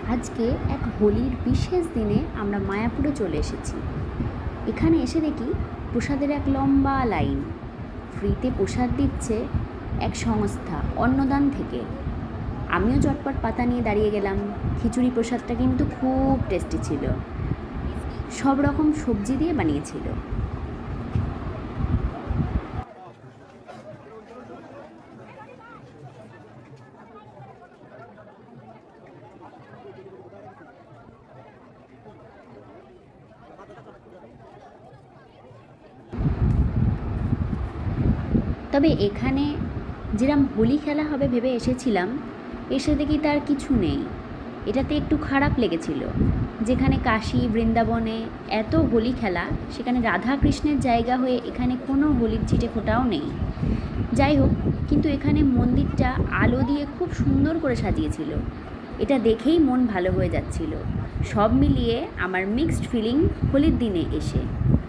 আজকে এক হোলির বিশেষ দিনে আমরা মায়াপুরে চলে এসেছি। এখানে এসে দেখি প্রসাদের এক লম্বা লাইন। ফ্রিতে প্রসাদ দিচ্ছে এক সংস্থা অন্নদান থেকে। আমিও চটপট পাতা নিয়ে দাঁড়িয়ে গেলাম। খিচুড়ি প্রসাদটা কিন্তু খুব টেস্টি ছিল, সব রকম সবজি দিয়ে বানিয়েছিল। তবে এখানে যেরকম হোলি খেলা হবে ভেবে এসেছিলাম, এসে দেখি তার কিছু নেই। এটাতে একটু খারাপ লেগেছিল। যেখানে কাশী বৃন্দাবনে এত হোলি খেলা, সেখানে রাধা কৃষ্ণের জায়গা হয়ে এখানে কোনো হোলির ছিটে ফোটাও নেই। যাই হোক, কিন্তু এখানে মন্দিরটা আলো দিয়ে খুব সুন্দর করে সাজিয়েছিল। এটা দেখেই মন ভালো হয়ে যাচ্ছিল। সব মিলিয়ে আমার মিক্সড ফিলিং হোলির দিনে এসে।